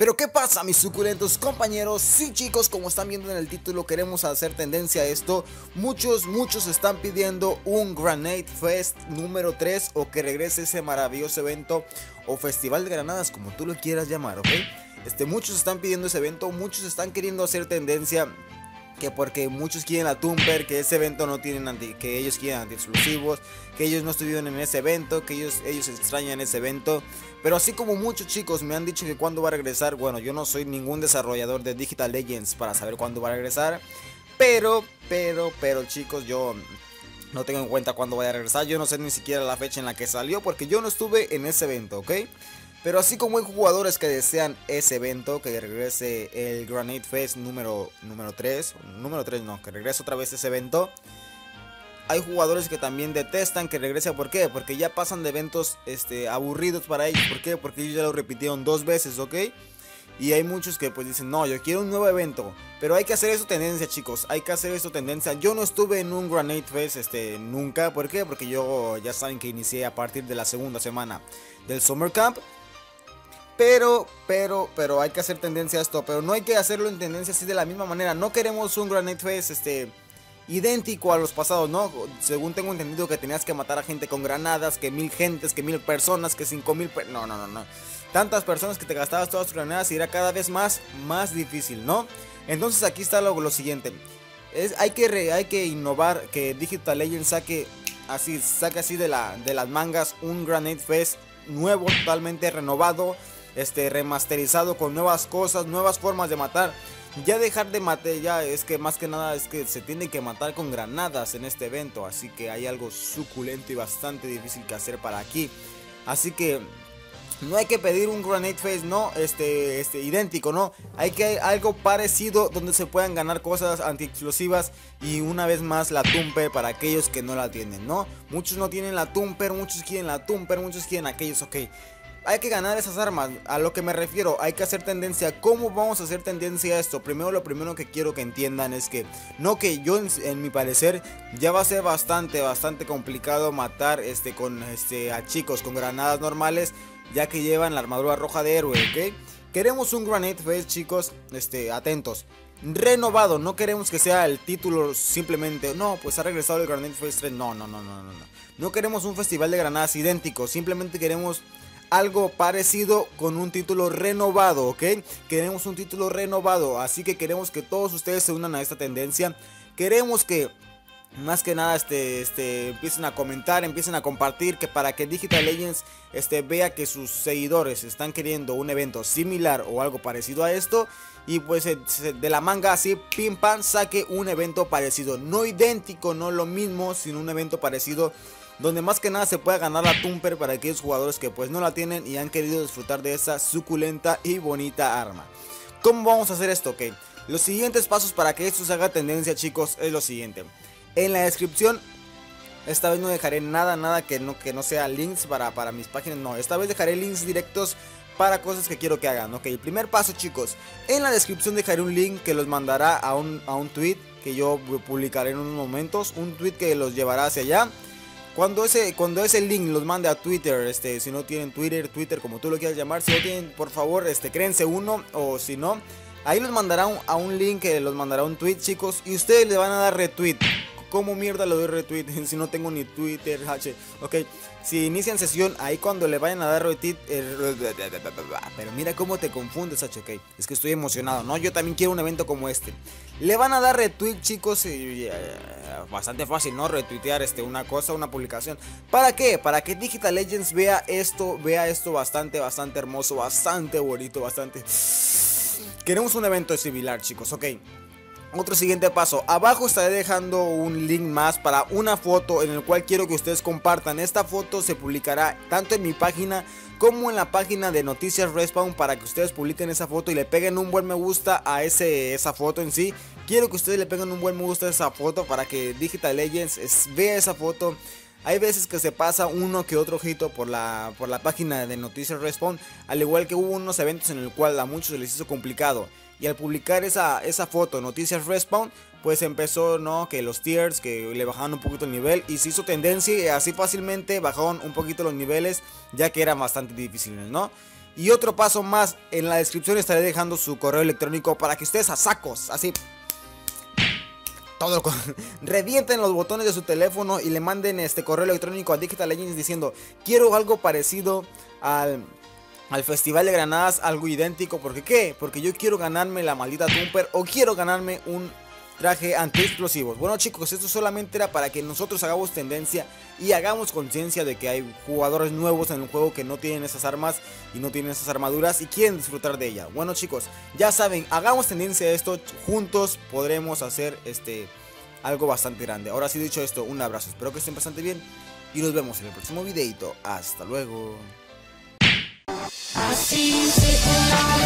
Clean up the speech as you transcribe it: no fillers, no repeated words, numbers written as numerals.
Pero ¿qué pasa, mis suculentos compañeros? Sí, chicos, como están viendo en el título, queremos hacer tendencia a esto. Muchos están pidiendo un Granade Fest número 3, o que regrese ese maravilloso evento o festival de granadas, como tú lo quieras llamar, ¿ok? Muchos están pidiendo ese evento, muchos están queriendo hacer tendencia, que porque muchos quieren la Tumper, que ese evento no tienen que ellos quieren anti-exclusivos, que ellos no estuvieron en ese evento, que ellos extrañan ese evento. Pero así como muchos chicos me han dicho que cuándo va a regresar, bueno, yo no soy ningún desarrollador de Digital Legends para saber cuándo va a regresar, pero chicos, yo no tengo en cuenta cuándo vaya a regresar. Yo no sé ni siquiera la fecha en la que salió, porque yo no estuve en ese evento, ¿ok? Pero así como hay jugadores que desean ese evento, que regrese el Granade Fest número 3, que regrese otra vez ese evento, hay jugadores que también detestan que regrese. ¿Por qué? Porque ya pasan de eventos aburridos para ellos. ¿Por qué? Porque ellos ya lo repitieron 2 veces, ¿ok? Y hay muchos que pues dicen, no, yo quiero un nuevo evento. Pero hay que hacer eso tendencia, chicos. Hay que hacer eso tendencia. Yo no estuve en un Granade Fest nunca. ¿Por qué? Porque yo, ya saben que inicié a partir de la segunda semana del Summer Camp. Pero hay que hacer tendencia a esto. Pero no hay que hacerlo en tendencia así de la misma manera. No queremos un Granade Fest idéntico a los pasados, ¿no? Según tengo entendido que tenías que matar a gente con granadas, que 1000 gentes, que 1000 personas, que 5000 no. Tantas personas que te gastabas todas tus granadas y era cada vez más difícil, ¿no? Entonces aquí está lo siguiente. Hay que innovar, que Digital Legends saque así de las mangas un Granade Fest nuevo, totalmente renovado, remasterizado, con nuevas cosas, nuevas formas de matar. Ya dejar de matar, ya es que más que nada es que se tiene que matar con granadas en este evento. Así que hay algo suculento y bastante difícil que hacer para aquí. Así que no hay que pedir un Granade Fest, no, idéntico, no. Hay que algo parecido donde se puedan ganar cosas anti-explosivas. Y una vez más la Tumper para aquellos que no la tienen, ¿no? Muchos no tienen la Tumper, muchos quieren la Tumper, muchos quieren aquellos, ok. Hay que ganar esas armas, a lo que me refiero, hay que hacer tendencia. ¿Cómo vamos a hacer tendencia a esto? Lo primero que quiero que entiendan es que, no, que yo en mi parecer ya va a ser bastante complicado matar a chicos con granadas normales, ya que llevan la armadura roja de héroe, ¿ok? Queremos un Granade Fest, chicos, atentos, renovado. No queremos que sea el título simplemente, no, pues ha regresado el Granade Fest 3, no. No queremos un festival de granadas idéntico, simplemente queremos algo parecido con un título renovado, ¿ok? Queremos un título renovado, así que queremos que todos ustedes se unan a esta tendencia. Queremos que más que nada empiecen a comentar, empiecen a compartir, que para que Digital Legends vea que sus seguidores están queriendo un evento similar o algo parecido a esto. Y pues de la manga así, pim pam, saque un evento parecido, no idéntico, no lo mismo, sino un evento parecido, donde más que nada se pueda ganar la Tumper para aquellos jugadores que pues no la tienen y han querido disfrutar de esa suculenta y bonita arma. ¿Cómo vamos a hacer esto? Ok, los siguientes pasos para que esto se haga tendencia, chicos, es lo siguiente. En la descripción, esta vez no dejaré nada que no sea links para mis páginas, no, esta vez dejaré links directos para cosas que quiero que hagan. Ok, el primer paso, chicos, en la descripción dejaré un link que los mandará a un tweet que yo publicaré en unos momentos, un tweet que los llevará hacia allá. Cuando ese link los mande a Twitter, si no tienen Twitter como tú lo quieras llamar, si no tienen, por favor, créense uno, o si no, ahí los mandará a un link que los mandará un tweet, chicos, y ustedes le van a dar retweet. ¿Cómo mierda le doy retweet si no tengo ni Twitter, ok? Si inician sesión, ahí cuando le vayan a dar retweet, pero mira cómo te confundes, ok, es que estoy emocionado, ¿no? Yo también quiero un evento como este. Le van a dar retweet, chicos, bastante fácil, ¿no? Retuitear una cosa, una publicación. ¿Para qué? Para que Digital Legends vea esto bastante hermoso, bastante bonito, bastante... Queremos un evento similar, chicos, ok. Otro siguiente paso, abajo estaré dejando un link más para una foto en el cual quiero que ustedes compartan. Esta foto se publicará tanto en mi página como en la página de Noticias Respawn, para que ustedes publiquen esa foto y le peguen un buen me gusta a esa foto en sí. Quiero que ustedes le peguen un buen me gusta a esa foto para que Digital Legends vea esa foto. Hay veces que se pasa uno que otro ojito por la página de Noticias Respawn, al igual que hubo unos eventos en el cual a muchos se les hizo complicado. Y al publicar esa foto, Noticias Respawn, pues empezó, ¿no? Que los tiers, que le bajaban un poquito el nivel, y se hizo tendencia y así fácilmente bajaron un poquito los niveles, ya que eran bastante difíciles, ¿no? Y otro paso más, en la descripción estaré dejando su correo electrónico para que ustedes a sacos, así, revienten los botones de su teléfono y le manden este correo electrónico a Digital Legends diciendo: quiero algo parecido al Festival de Granadas, algo idéntico. ¿Por qué? Porque yo quiero ganarme la maldita Thumper o quiero ganarme un traje anti-explosivos. Bueno, chicos, esto solamente era para que nosotros hagamos tendencia y hagamos conciencia de que hay jugadores nuevos en el juego que no tienen esas armas y no tienen esas armaduras y quieren disfrutar de ella. Bueno, chicos, ya saben, hagamos tendencia a esto, juntos podremos hacer algo bastante grande. Ahora sí, dicho esto, un abrazo, espero que estén bastante bien y nos vemos en el próximo videito. Hasta luego.